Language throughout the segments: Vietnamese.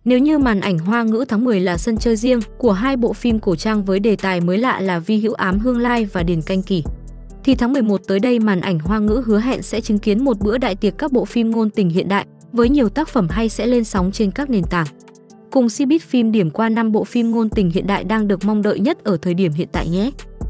Nếu như màn ảnh Hoa ngữ tháng 10 là sân chơi riêng của hai bộ phim cổ trang với đề tài mới lạ là Vi Hữu Ám Hương Lai và Điền Canh Kỳ, thì tháng 11 tới đây màn ảnh Hoa ngữ hứa hẹn sẽ chứng kiến một bữa đại tiệc các bộ phim ngôn tình hiện đại với nhiều tác phẩm hay sẽ lên sóng trên các nền tảng. Cùng Cbiz Phim điểm qua 5 bộ phim ngôn tình hiện đại đang được mong đợi nhất ở thời điểm hiện tại nhé.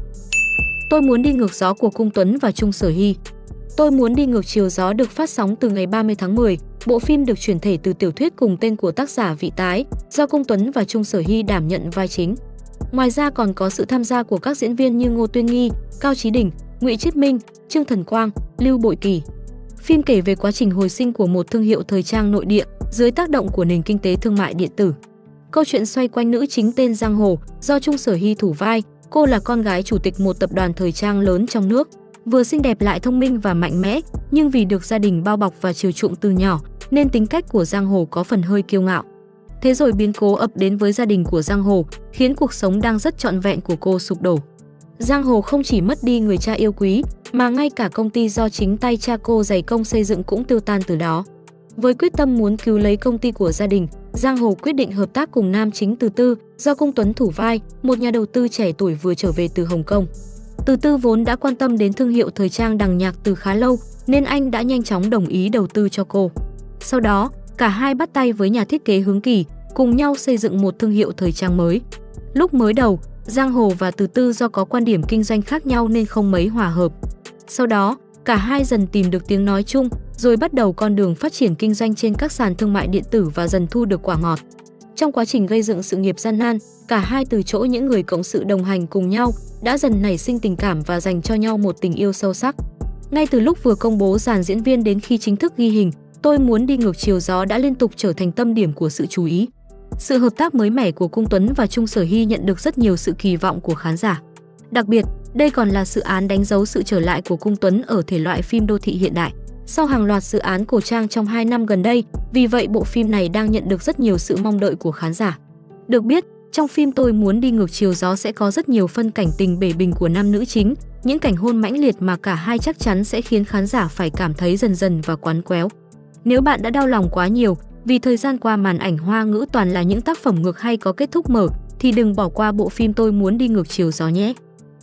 Tôi muốn đi ngược gió của Cung Tuấn và Chung Sở Hy. Tôi muốn đi ngược chiều gió được phát sóng từ ngày 30 tháng 10. Bộ phim được chuyển thể từ tiểu thuyết cùng tên của tác giả Vị Tái, do Cung Tuấn và Chung Sở Hy đảm nhận vai chính. Ngoài ra còn có sự tham gia của các diễn viên như Ngô Tuyên Nghi, Cao Chí Đình, Ngụy Chiết Minh, Trương Thần Quang, Lưu Bội Kỳ. Phim kể về quá trình hồi sinh của một thương hiệu thời trang nội địa dưới tác động của nền kinh tế thương mại điện tử. Câu chuyện xoay quanh nữ chính tên Giang Hồ, do Chung Sở Hy thủ vai. Cô là con gái chủ tịch một tập đoàn thời trang lớn trong nước, vừa xinh đẹp lại thông minh và mạnh mẽ, nhưng vì được gia đình bao bọc và chiều chuộng từ nhỏ, nên tính cách của Giang Hồ có phần hơi kiêu ngạo. Thế rồi biến cố ập đến với gia đình của Giang Hồ, khiến cuộc sống đang rất trọn vẹn của cô sụp đổ. Giang Hồ không chỉ mất đi người cha yêu quý, mà ngay cả công ty do chính tay cha cô dày công xây dựng cũng tiêu tan từ đó. Với quyết tâm muốn cứu lấy công ty của gia đình, Giang Hồ quyết định hợp tác cùng nam chính Từ Tư, do Cung Tuấn thủ vai, một nhà đầu tư trẻ tuổi vừa trở về từ Hồng Kông. Từ Tư vốn đã quan tâm đến thương hiệu thời trang Đằng Nhạc từ khá lâu, nên anh đã nhanh chóng đồng ý đầu tư cho cô. Sau đó, cả hai bắt tay với nhà thiết kế Hướng Kỳ, cùng nhau xây dựng một thương hiệu thời trang mới. Lúc mới đầu, Giang Hồ và Từ Tư do có quan điểm kinh doanh khác nhau nên không mấy hòa hợp. Sau đó, cả hai dần tìm được tiếng nói chung, rồi bắt đầu con đường phát triển kinh doanh trên các sàn thương mại điện tử và dần thu được quả ngọt. Trong quá trình gây dựng sự nghiệp gian nan, cả hai từ chỗ những người cộng sự đồng hành cùng nhau, đã dần nảy sinh tình cảm và dành cho nhau một tình yêu sâu sắc. Ngay từ lúc vừa công bố dàn diễn viên đến khi chính thức ghi hình, Tôi muốn đi ngược chiều gió đã liên tục trở thành tâm điểm của sự chú ý. Sự hợp tác mới mẻ của Cung Tuấn và Chung Sở Hy nhận được rất nhiều sự kỳ vọng của khán giả. Đặc biệt, đây còn là dự án đánh dấu sự trở lại của Cung Tuấn ở thể loại phim đô thị hiện đại. Sau hàng loạt dự án cổ trang trong 2 năm gần đây, vì vậy bộ phim này đang nhận được rất nhiều sự mong đợi của khán giả. Được biết, trong phim Tôi muốn đi ngược chiều gió sẽ có rất nhiều phân cảnh tình bể bình của nam nữ chính, những cảnh hôn mãnh liệt mà cả hai chắc chắn sẽ khiến khán giả phải cảm thấy dần dần và quán quéo. Nếu bạn đã đau lòng quá nhiều vì thời gian qua màn ảnh Hoa ngữ toàn là những tác phẩm ngược hay có kết thúc mở, thì đừng bỏ qua bộ phim Tôi muốn đi ngược chiều gió nhé.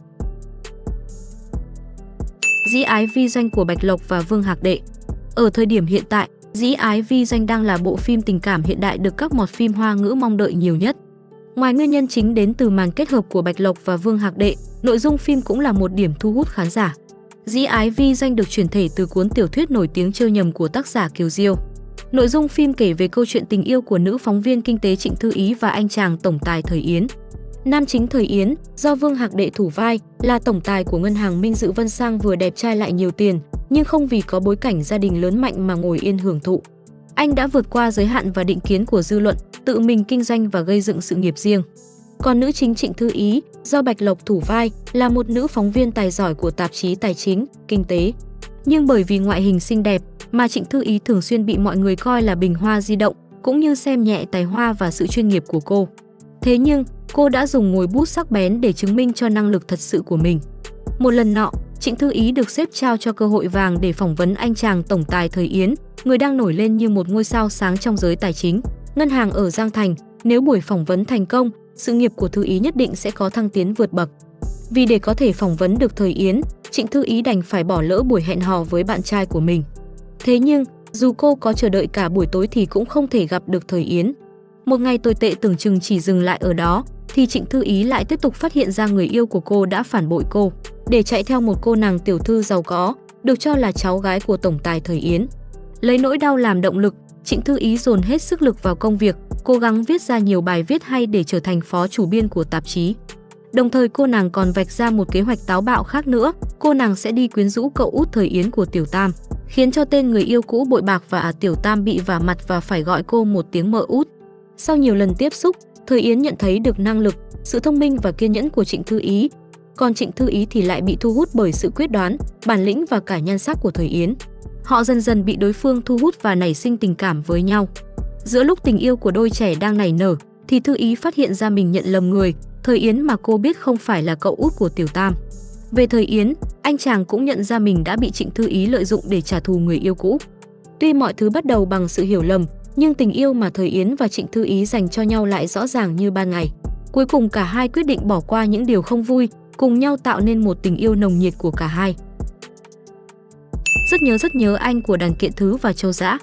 Dĩ ái vi doanh của Bạch Lộc và Vương Hạc Đệ. Ở thời điểm hiện tại, Dĩ ái vi doanh đang là bộ phim tình cảm hiện đại được các mọt phim Hoa ngữ mong đợi nhiều nhất. Ngoài nguyên nhân chính đến từ màn kết hợp của Bạch Lộc và Vương Hạc Đệ, nội dung phim cũng là một điểm thu hút khán giả. Dĩ ái vi doanh được chuyển thể từ cuốn tiểu thuyết nổi tiếng Trêu nhầm của tác giả Kiều Diêu. Nội dung phim kể về câu chuyện tình yêu của nữ phóng viên kinh tế Trịnh Thư Ý và anh chàng tổng tài Thời Yến. Nam chính Thời Yến, do Vương Hạc Đệ thủ vai, là tổng tài của ngân hàng Minh Dự Vân Sang vừa đẹp trai lại nhiều tiền, nhưng không vì có bối cảnh gia đình lớn mạnh mà ngồi yên hưởng thụ. Anh đã vượt qua giới hạn và định kiến của dư luận, tự mình kinh doanh và gây dựng sự nghiệp riêng. Còn nữ chính Trịnh Thư Ý, do Bạch Lộc thủ vai, là một nữ phóng viên tài giỏi của tạp chí Tài chính, Kinh tế. Nhưng bởi vì ngoại hình xinh đẹp mà Trịnh Thư Ý thường xuyên bị mọi người coi là bình hoa di động, cũng như xem nhẹ tài hoa và sự chuyên nghiệp của cô. Thế nhưng, cô đã dùng ngòi bút sắc bén để chứng minh cho năng lực thật sự của mình. Một lần nọ, Trịnh Thư Ý được sếp trao cho cơ hội vàng để phỏng vấn anh chàng tổng tài Thời Yến, người đang nổi lên như một ngôi sao sáng trong giới tài chính, ngân hàng ở Giang Thành. Nếu buổi phỏng vấn thành công, sự nghiệp của Thư Ý nhất định sẽ có thăng tiến vượt bậc. Vì để có thể phỏng vấn được Thời Yến, Trịnh Thư Ý đành phải bỏ lỡ buổi hẹn hò với bạn trai của mình. Thế nhưng, dù cô có chờ đợi cả buổi tối thì cũng không thể gặp được Thời Yến. Một ngày tồi tệ tưởng chừng chỉ dừng lại ở đó, thì Trịnh Thư Ý lại tiếp tục phát hiện ra người yêu của cô đã phản bội cô, để chạy theo một cô nàng tiểu thư giàu có, được cho là cháu gái của tổng tài Thời Yến. Lấy nỗi đau làm động lực, Trịnh Thư Ý dồn hết sức lực vào công việc, cố gắng viết ra nhiều bài viết hay để trở thành phó chủ biên của tạp chí. Đồng thời cô nàng còn vạch ra một kế hoạch táo bạo khác nữa, cô nàng sẽ đi quyến rũ cậu út Thời Yến của Tiểu Tam, khiến cho tên người yêu cũ bội bạc và Tiểu Tam bị vả mặt và phải gọi cô một tiếng mợ út. Sau nhiều lần tiếp xúc, Thời Yến nhận thấy được năng lực, sự thông minh và kiên nhẫn của Trịnh Thư Ý. Còn Trịnh Thư Ý thì lại bị thu hút bởi sự quyết đoán, bản lĩnh và cả nhan sắc của Thời Yến. Họ dần dần bị đối phương thu hút và nảy sinh tình cảm với nhau. Giữa lúc tình yêu của đôi trẻ đang nảy nở, thì Thư Ý phát hiện ra mình nhận lầm người, Thời Yến mà cô biết không phải là cậu út của Tiểu Tam. Về Thời Yến, anh chàng cũng nhận ra mình đã bị Trịnh Thư Ý lợi dụng để trả thù người yêu cũ. Tuy mọi thứ bắt đầu bằng sự hiểu lầm, Nhưng tình yêu mà thời Yến và Trịnh Thư Ý dành cho nhau lại rõ ràng như ban ngày. Cuối cùng cả hai quyết định bỏ qua những điều không vui, cùng nhau tạo nên một tình yêu nồng nhiệt của cả hai. Rất nhớ anh của Đàn Kiện Thứ và Châu Dã.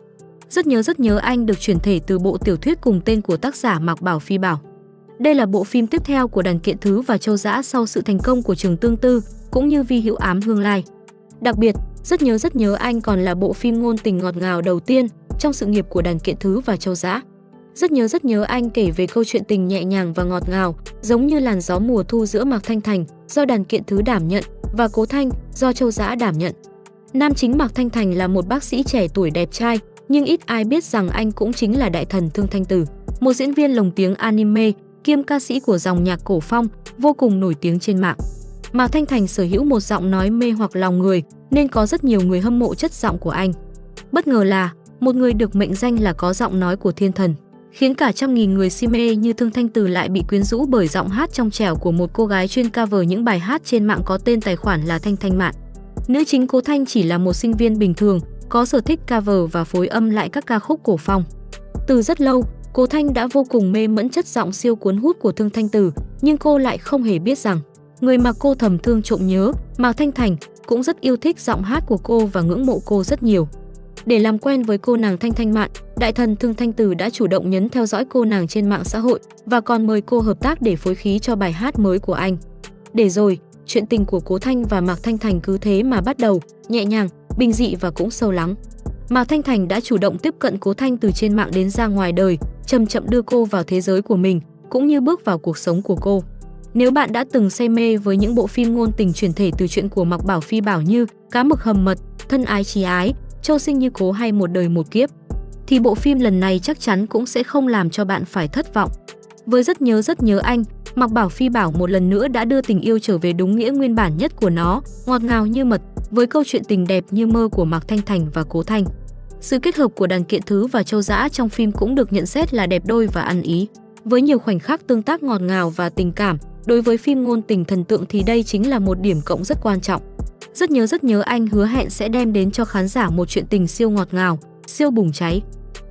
Rất nhớ anh được chuyển thể từ bộ tiểu thuyết cùng tên của tác giả Mạc Bảo Phi Bảo. Đây là bộ phim tiếp theo của Đàn Kiện Thứ và Châu Dã sau sự thành công của Trường Tương Tư cũng như Vi Hữu Ám Hương Lai. Đặc biệt, rất nhớ anh còn là bộ phim ngôn tình ngọt ngào đầu tiên trong sự nghiệp của Đàn Kiện Thứ và Châu Dã. Rất nhớ anh kể về câu chuyện tình nhẹ nhàng và ngọt ngào, giống như làn gió mùa thu giữa Mạc Thanh Thành do Đàn Kiện Thứ đảm nhận và Cố Thanh do Châu Dã đảm nhận. Nam chính Mạc Thanh Thành là một bác sĩ trẻ tuổi đẹp trai, nhưng ít ai biết rằng anh cũng chính là đại thần Thương Thanh Tử, một diễn viên lồng tiếng anime kiêm ca sĩ của dòng nhạc cổ phong vô cùng nổi tiếng trên mạng. Mạc Thanh Thành sở hữu một giọng nói mê hoặc lòng người nên có rất nhiều người hâm mộ chất giọng của anh. Bất ngờ là một người được mệnh danh là có giọng nói của thiên thần, khiến cả trăm nghìn người si mê như Thương Thanh Tử lại bị quyến rũ bởi giọng hát trong trẻo của một cô gái chuyên cover những bài hát trên mạng có tên tài khoản là Thanh Thanh Mạn. Nữ chính Cố Thanh chỉ là một sinh viên bình thường, có sở thích cover và phối âm lại các ca khúc cổ phong. Từ rất lâu, Cố Thanh đã vô cùng mê mẫn chất giọng siêu cuốn hút của Thương Thanh Tử, nhưng cô lại không hề biết rằng người mà cô thầm thương trộm nhớ, Mạc Thanh Thành, cũng rất yêu thích giọng hát của cô và ngưỡng mộ cô rất nhiều. Để làm quen với cô nàng Thanh Thanh Mạn, đại thần Thương Thanh Tử đã chủ động nhấn theo dõi cô nàng trên mạng xã hội và còn mời cô hợp tác để phối khí cho bài hát mới của anh. Để rồi, chuyện tình của Cố Thanh và Mạc Thanh Thành cứ thế mà bắt đầu, nhẹ nhàng, bình dị và cũng sâu lắng. Mạc Thanh Thành đã chủ động tiếp cận Cố Thanh từ trên mạng đến ra ngoài đời, chậm chậm đưa cô vào thế giới của mình, cũng như bước vào cuộc sống của cô. Nếu bạn đã từng say mê với những bộ phim ngôn tình chuyển thể từ truyện của Mạc Bảo Phi Bảo như Cá Mực Hầm Mật, Thân Ái Chí Ái, Châu Sinh Như Cố hay Một Đời Một Kiếp, thì bộ phim lần này chắc chắn cũng sẽ không làm cho bạn phải thất vọng. Với rất nhớ anh, Mạc Bảo Phi Bảo một lần nữa đã đưa tình yêu trở về đúng nghĩa nguyên bản nhất của nó, ngọt ngào như mật, với câu chuyện tình đẹp như mơ của Mạc Thanh Thành và Cố Thanh. Sự kết hợp của Đàn Kiện Thứ và Châu Dã trong phim cũng được nhận xét là đẹp đôi và ăn ý. Với nhiều khoảnh khắc tương tác ngọt ngào và tình cảm, đối với phim ngôn tình thần tượng thì đây chính là một điểm cộng rất quan trọng. Rất nhớ anh hứa hẹn sẽ đem đến cho khán giả một chuyện tình siêu ngọt ngào, siêu bùng cháy.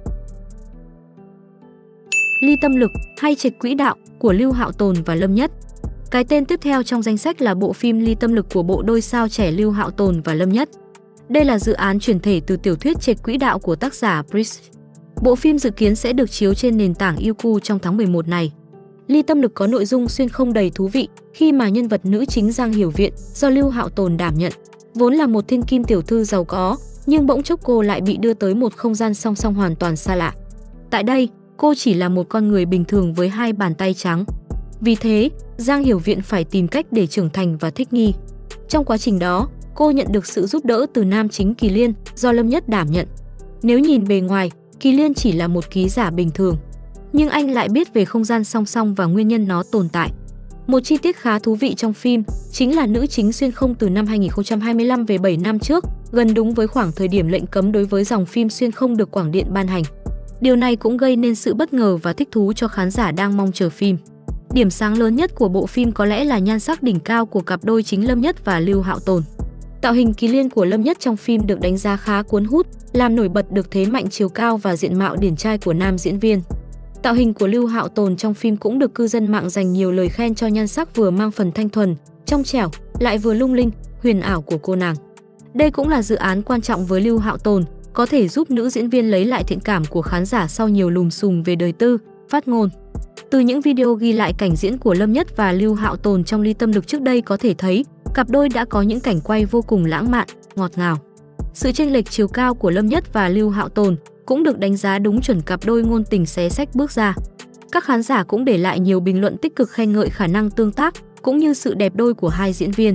Ly Tâm Lực hay Trạch Quỹ Đạo của Lưu Hạo Tồn và Lâm Nhất. Cái tên tiếp theo trong danh sách là bộ phim Ly Tâm Lực của bộ đôi sao trẻ Lưu Hạo Tồn và Lâm Nhất. Đây là dự án chuyển thể từ tiểu thuyết Trạch Quỹ Đạo của tác giả Pris. Bộ phim dự kiến sẽ được chiếu trên nền tảng Youku trong tháng 11 này. Ly Tâm Lực có nội dung xuyên không đầy thú vị khi mà nhân vật nữ chính Giang Hiểu Viện do Lưu Hạo Tồn đảm nhận, vốn là một thiên kim tiểu thư giàu có, nhưng bỗng chốc cô lại bị đưa tới một không gian song song hoàn toàn xa lạ. Tại đây, cô chỉ là một con người bình thường với hai bàn tay trắng. Vì thế, Giang Hiểu Viện phải tìm cách để trưởng thành và thích nghi. Trong quá trình đó, cô nhận được sự giúp đỡ từ nam chính Kỳ Liên do Lâm Nhất đảm nhận. Nếu nhìn bề ngoài, Kỳ Liên chỉ là một ký giả bình thường, nhưng anh lại biết về không gian song song và nguyên nhân nó tồn tại. Một chi tiết khá thú vị trong phim chính là nữ chính xuyên không từ năm 2025 về 7 năm trước, gần đúng với khoảng thời điểm lệnh cấm đối với dòng phim xuyên không được Quảng Điện ban hành. Điều này cũng gây nên sự bất ngờ và thích thú cho khán giả đang mong chờ phim. Điểm sáng lớn nhất của bộ phim có lẽ là nhan sắc đỉnh cao của cặp đôi chính Lâm Nhất và Lưu Hạo Tồn. Tạo hình Kỳ Liên của Lâm Nhất trong phim được đánh giá khá cuốn hút, làm nổi bật được thế mạnh chiều cao và diện mạo điển trai của nam diễn viên. Tạo hình của Lưu Hạo Tồn trong phim cũng được cư dân mạng dành nhiều lời khen cho nhan sắc vừa mang phần thanh thuần, trong trẻo, lại vừa lung linh, huyền ảo của cô nàng. Đây cũng là dự án quan trọng với Lưu Hạo Tồn, có thể giúp nữ diễn viên lấy lại thiện cảm của khán giả sau nhiều lùm xùm về đời tư, phát ngôn. Từ những video ghi lại cảnh diễn của Lâm Nhất và Lưu Hạo Tồn trong Ly Tâm Lực trước đây có thể thấy, cặp đôi đã có những cảnh quay vô cùng lãng mạn, ngọt ngào. Sự chênh lệch chiều cao của Lâm Nhất và Lưu Hạo Tồn cũng được đánh giá đúng chuẩn cặp đôi ngôn tình xé xách bước ra. Các khán giả cũng để lại nhiều bình luận tích cực khen ngợi khả năng tương tác cũng như sự đẹp đôi của hai diễn viên.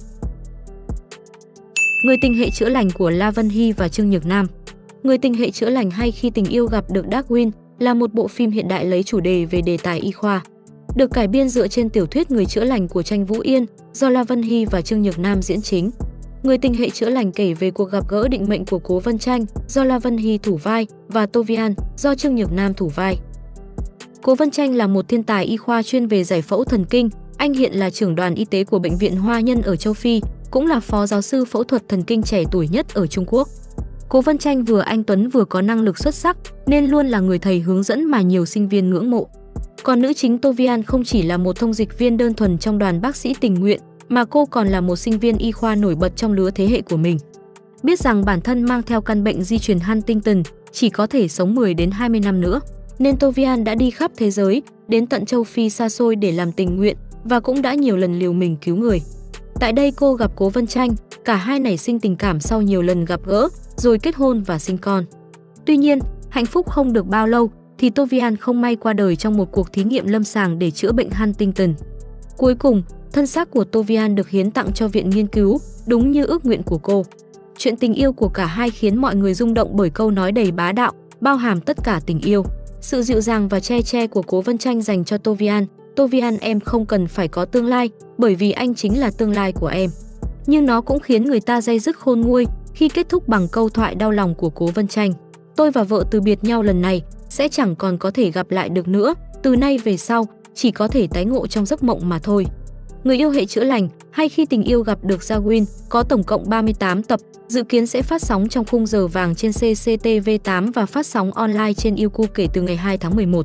Người tình hệ chữa lành của La Vân Hy và Trương Nhược Nam. Người tình hệ chữa lành hay Khi Tình Yêu Gặp Được Darwin là một bộ phim hiện đại lấy chủ đề về đề tài y khoa. Được cải biên dựa trên tiểu thuyết Người chữa lành của Tranh Vũ Yên do La Vân Hy và Trương Nhược Nam diễn chính. Người tình hệ chữa lành kể về cuộc gặp gỡ định mệnh của Cố Vân Tranh do La Vân Hy thủ vai và Tô Vi An do Trương Nhược Nam thủ vai. Cố Vân Tranh là một thiên tài y khoa chuyên về giải phẫu thần kinh. Anh hiện là trưởng đoàn y tế của Bệnh viện Hoa Nhân ở châu Phi, cũng là phó giáo sư phẫu thuật thần kinh trẻ tuổi nhất ở Trung Quốc. Cố Vân Tranh vừa anh tuấn vừa có năng lực xuất sắc nên luôn là người thầy hướng dẫn mà nhiều sinh viên ngưỡng mộ. Còn nữ chính Tô Vi An không chỉ là một thông dịch viên đơn thuần trong đoàn bác sĩ tình nguyện, mà cô còn là một sinh viên y khoa nổi bật trong lứa thế hệ của mình. Biết rằng bản thân mang theo căn bệnh di truyền Huntington, chỉ có thể sống 10 đến 20 năm nữa, nên Tô Vi An đã đi khắp thế giới, đến tận châu Phi xa xôi để làm tình nguyện và cũng đã nhiều lần liều mình cứu người. Tại đây cô gặp Cố Vân Tranh, cả hai nảy sinh tình cảm sau nhiều lần gặp gỡ, rồi kết hôn và sinh con. Tuy nhiên, hạnh phúc không được bao lâu thì Tô Vi An không may qua đời trong một cuộc thí nghiệm lâm sàng để chữa bệnh Huntington. Cuối cùng, thân xác của Tô Vi An được hiến tặng cho viện nghiên cứu, đúng như ước nguyện của cô. Chuyện tình yêu của cả hai khiến mọi người rung động bởi câu nói đầy bá đạo, bao hàm tất cả tình yêu. Sự dịu dàng và che của Cố Vân Tranh dành cho Tô Vi An. Tô Vi An, em không cần phải có tương lai, bởi vì anh chính là tương lai của em. Nhưng nó cũng khiến người ta day dứt khôn nguôi khi kết thúc bằng câu thoại đau lòng của Cố Vân Tranh. Tôi và vợ từ biệt nhau lần này, sẽ chẳng còn có thể gặp lại được nữa. Từ nay về sau, chỉ có thể tái ngộ trong giấc mộng mà thôi. Người yêu hệ chữa lành hay Khi tình yêu gặp được Jawin có tổng cộng 38 tập, dự kiến sẽ phát sóng trong khung giờ vàng trên CCTV8 và phát sóng online trên Youku kể từ ngày 2 tháng 11.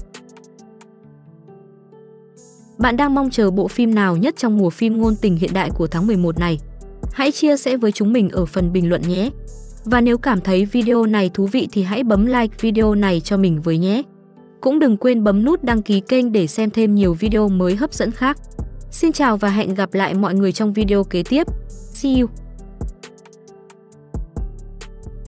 Bạn đang mong chờ bộ phim nào nhất trong mùa phim ngôn tình hiện đại của tháng 11 này? Hãy chia sẻ với chúng mình ở phần bình luận nhé! Và nếu cảm thấy video này thú vị thì hãy bấm like video này cho mình với nhé! Cũng đừng quên bấm nút đăng ký kênh để xem thêm nhiều video mới hấp dẫn khác. Xin chào và hẹn gặp lại mọi người trong video kế tiếp. See you!